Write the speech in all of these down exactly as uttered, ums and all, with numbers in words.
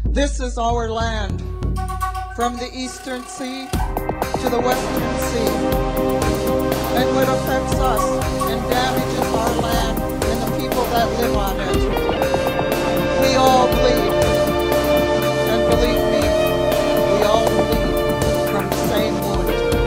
This is our land, from the eastern sea to the western sea. And what affects us and damages our land and the people that live on it. We all bleed. And believe me, we all bleed from the same wound.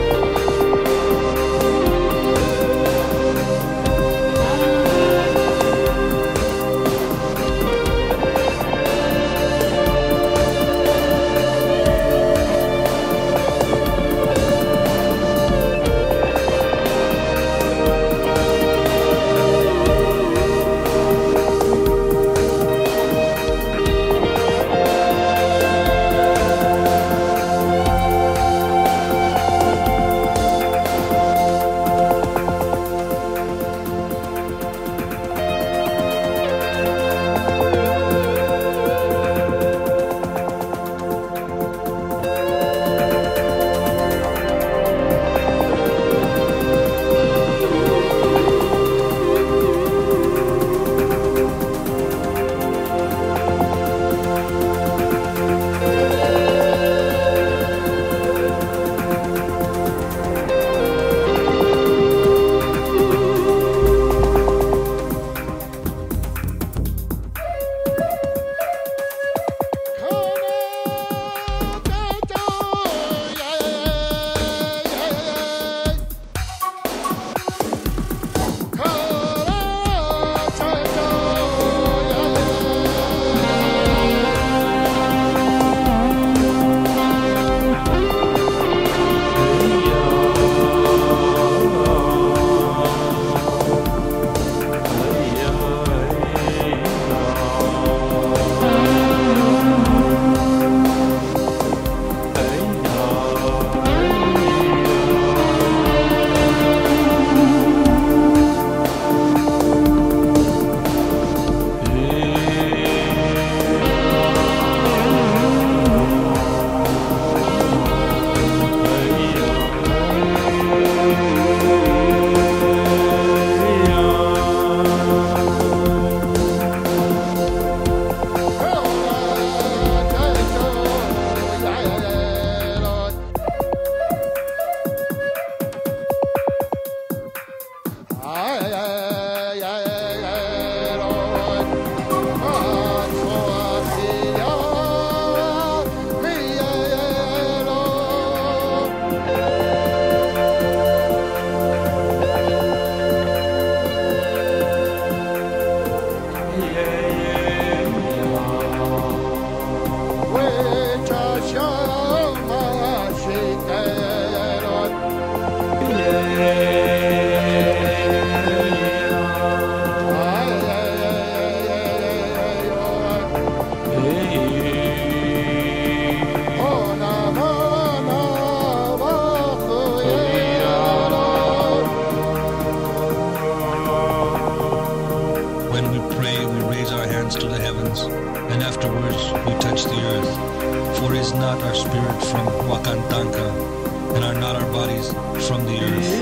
To the heavens, and afterwards we touch the earth. For is not our spirit from Wakan Tanka, and are not our bodies from the earth?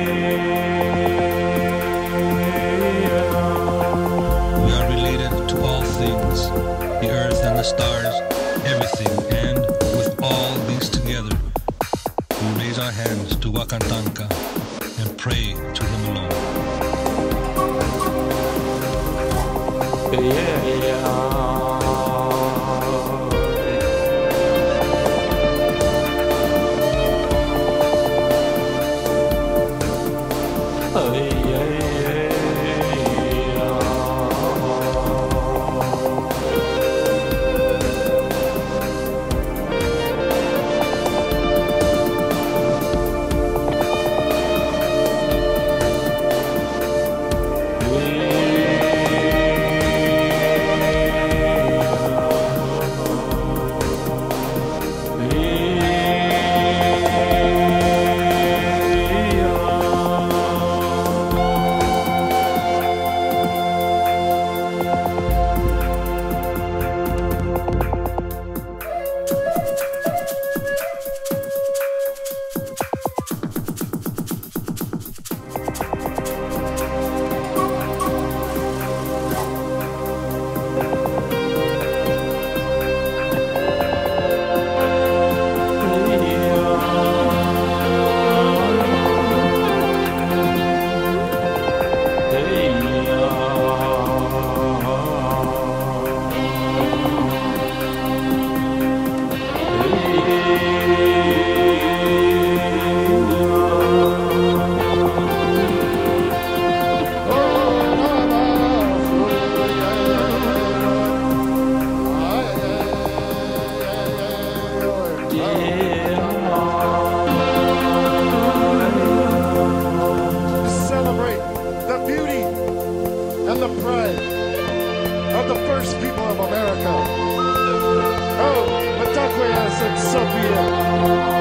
We are related to all things, the earth and the stars, everything, and with all these together, we raise our hands to Wakan Tanka and pray to him alone. Yeah, yeah. Oh, yeah, yeah. Yeah. Soviet.